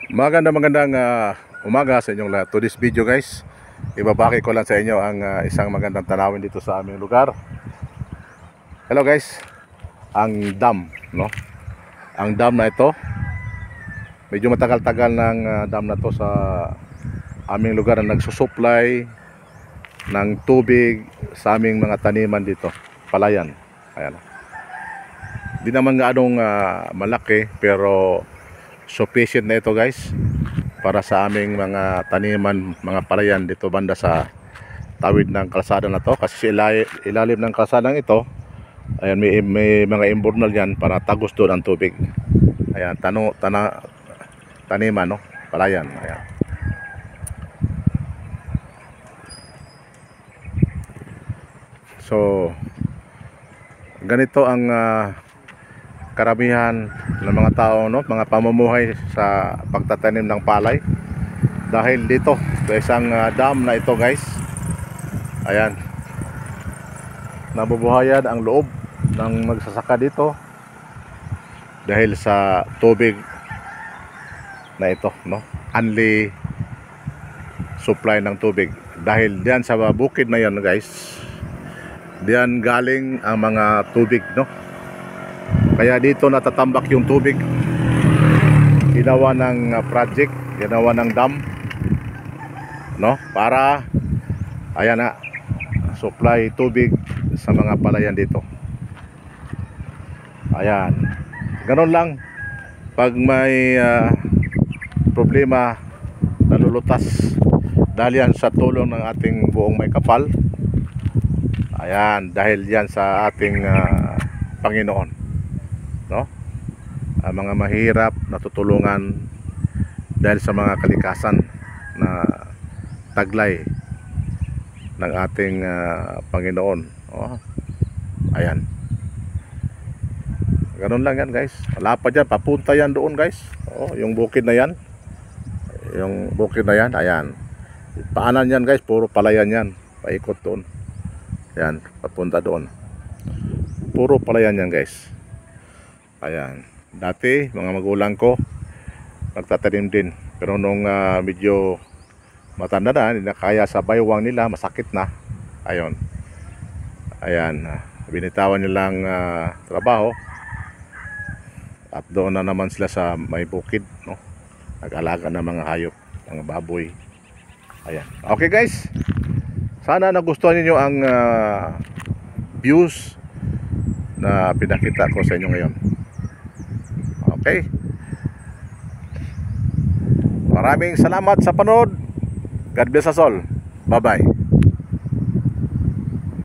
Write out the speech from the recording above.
Magandang umaga sa inyong lahat. To this video guys, ibabaki ko lang sa inyo ang isang magandang tanawin dito sa aming lugar. Hello guys, ang dam, no? Ang dam na ito, medyo matagal-tagal ng dam na to sa aming lugar na nagsusupply ng tubig sa aming mga taniman dito, palayan. Ayan. Di naman nga anong malaki, pero sufficient na ito guys para sa aming mga taniman, mga palayan dito banda sa tawid ng kalsada na to. Kasi ilalim ng kalsadang ito, ayan, may mga imburnal yan para tagos doon ang tubig. Ayan, taniman, no? Palayan. Ayan. So ganito ang karamihan ng mga tao, no, mga pamumuhay sa pagtatanim ng palay dahil dito sa isang dam na ito guys. Ayan, nabubuhayan ang loob ng magsasaka dito dahil sa tubig na ito, no, only supply ng tubig dahil diyan sa bukid na yan guys, diyan galing ang mga tubig, no. Kaya dito natatambak yung tubig. Ginawa ng project, ginawa ng dam, no, para ayan na, supply tubig sa mga palayan dito. Ayan, ganun lang pag may problema, nalulutas dahil yan sa tulong ng ating buong may kapal. Ayan, dahil yan sa ating Panginoon, no? Ang mga mahirap natutulungan dahil sa mga kalikasan na taglay ng ating Panginoon. Oh, ayan, ganun lang yan guys. Wala pa dyan, papunta yan doon guys. Oh, yung bukid na yan, yung bukid na yan, ayan, paanan yan guys, puro palayan yan, paikot doon. Ayan, papunta doon, puro palayan yan guys. Ayan, dati mga magulang ko nagtatanim din, pero nung medyo matanda na, hindi na kaya sa baywang nila, masakit na. Ayun, ayan, binitawan nilang trabaho at doon na naman sila sa may bukid, no, nag-alaga ng mga hayop, mga baboy. Ayan, okay guys, sana nagustuhan niyo ang views na pinakita ko sa inyo ngayon. Okay, maraming salamat sa panood. God bless us all. Bye bye.